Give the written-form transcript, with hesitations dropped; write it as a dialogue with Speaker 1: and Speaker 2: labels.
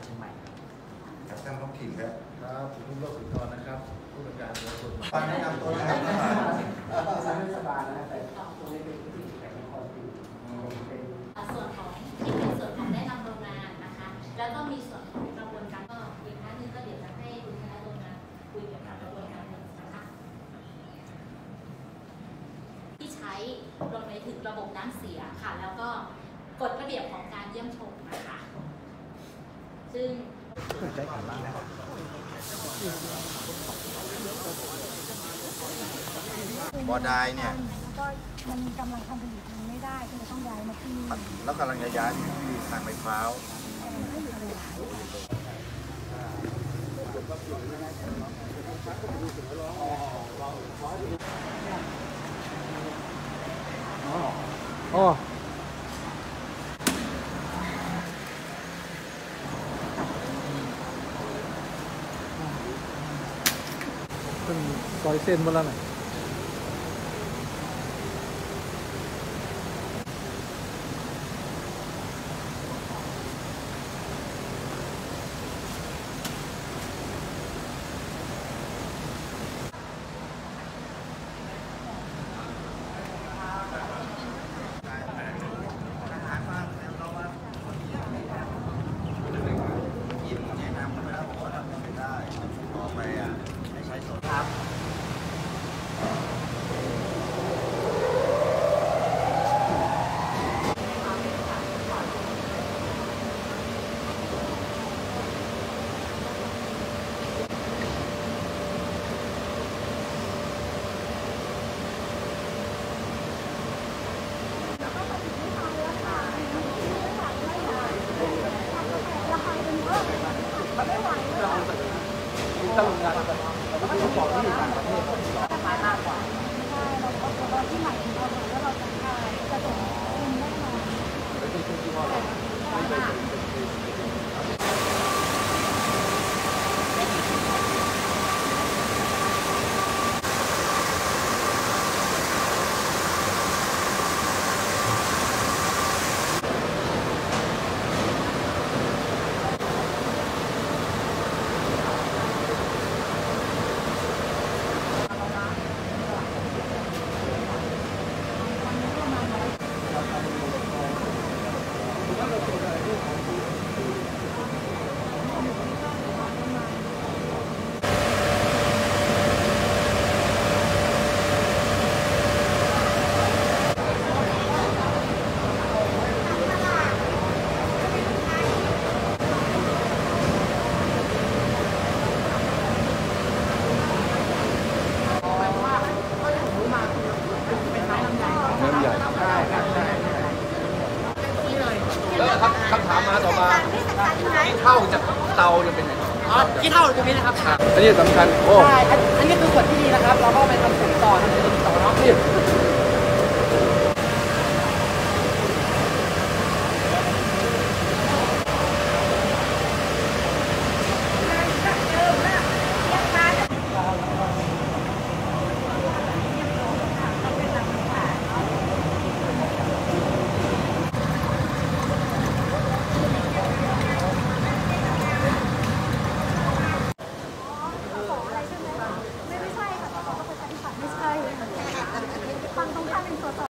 Speaker 1: ชียงใหม่
Speaker 2: ครับท่านท้องถิ่นครับ
Speaker 3: ครับผมโลกสุนทรนะครับผู้บริการของผม
Speaker 2: ตอนแนะนำตัวนะครับ
Speaker 1: สารเทศบาลนะแต่ตรงนี้เป็นพื้นที่แต่ละคนอยู่เป็น
Speaker 4: ส่วนของที่เป็นส่วนของแนะนำโรงงานนะคะแล้วก็มีส่วนของกระบวนการก็อีกครั้งนึงก็เดี๋ยวจะให้คุณคณะโรงงานคุยเกี่ยวกับกระบวนการนะคะที่ใช้รวมไปถึงระบบน้ำเสียค่ะแล้วก็กฎระเบียบของการเยี่ยมชมนะคะซึ่ง
Speaker 2: บ่อได้เนี่ย
Speaker 5: ก็มันกำลังทำผลิตมันไม่ได้ก็เลยต้องย้ายมาที่นี่
Speaker 2: แล้วกำลังจะย้ายที่ทางไฟฟ้า
Speaker 3: อ๋อเป็นซอยเส้นมาแล้วไหนถ้าโรงงานเราไม่ต้องบอกที่อยู่ต่างประเทศราคามากกว่า
Speaker 5: ใช่เราที่หมายถึงเราแล้วเราจะขายจะส่งคุณแน่นอน
Speaker 3: แล้วที่ที่ว่าคำถามมาต่อมาขี้เท่าจากเตาจะเป็นยังไง
Speaker 1: ขี้เท่าตรงนี้นะครับ
Speaker 3: อันนี้สำคัญโอ้
Speaker 1: ใช่อันนี้คือส่วนที่ดีนะครับเราก็ไปทำส่วนต่อเนาะ
Speaker 3: นี่